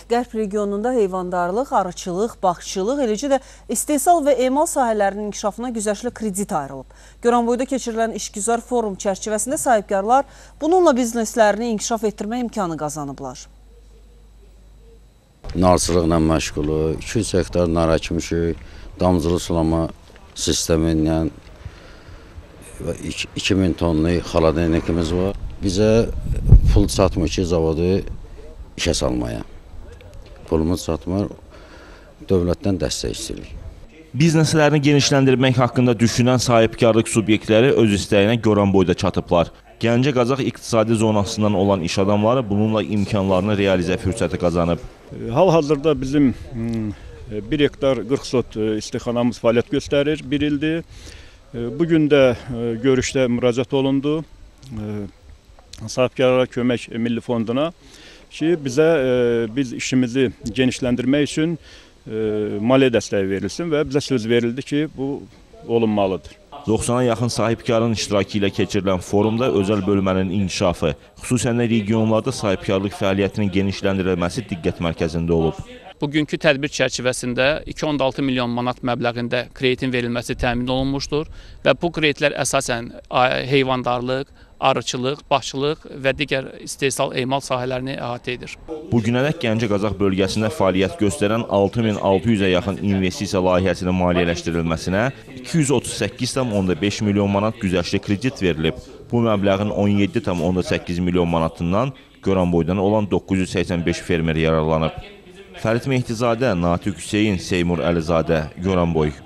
Qərb regionunda heyvandarlıq, arıçılıq, bağçılıq, eləcə də istehsal və emal sahələrinin inkişafına güzəştli kredit ayrılıb. Goranboyda keçirilən işgüzar forum çərçivəsində sahibkarlar bununla bizneslərini inkişaf etdirmə imkanı qazanıblar. Narçılıqla məşğulu, 200 hektar nar əkmişik, damcılı sulama sistemindən 2000 tonlu xaladenikimiz var. Bizə pul çatmır ki, zavodu işə salmaya. Pulumuz çatmır, dövlətdən dəstək istəyirik. Bizneslərini genişləndirmək haqqında düşünən sahibkarlıq subyektləri öz istəyinə Goranboyda çatıblar. Gəncə-Qazax iqtisadi zonasından olan iş adamları bununla imkanlarını realizə fürsəti qazanıb. Hal-hazırda bizim 1 hektar 40 sot istixanamız fəaliyyət göstərir, 1 ildir. Bugün də görüşdə müraciət olundu sahibkarlara kömək milli fonduna ki, biz işimizi genişləndirmək üçün maliyyə dəstəyi verilsin və bizə söz verildi ki, bu olunmalıdır. 90'a yaxın sahibkarın iştirakı ilə keçirilən forumda özəl bölmənin inkişafı, xüsusən də regionlarda sahibkarlıq fəaliyyətinin genişləndirilməsi diqqət mərkəzində olub. Bugünkü tədbir çərçivəsində 2.6 milyon manat məbləğində kreditin verilməsi təmin olunmuşdur və bu kreditlər əsasən heyvandarlıq, arıçılıq, bağçılıq və digər istehsal emal sahələrini əhatə edir. Bugünədək Gəncə-Qazax bölgəsində fəaliyyət göstərən 6600-ə yaxın investisiya layihəsinin maliyyələşdirilməsinə 238,5 milyon manat güzəştli kredit verilib. Bu məbləğin 17,8 milyon manatından Goranboydan olan 985 fermer yararlanıb. Fərid Mehdizadə, Natiq Hüseyin, Seymur Əlizadə, Goranboy.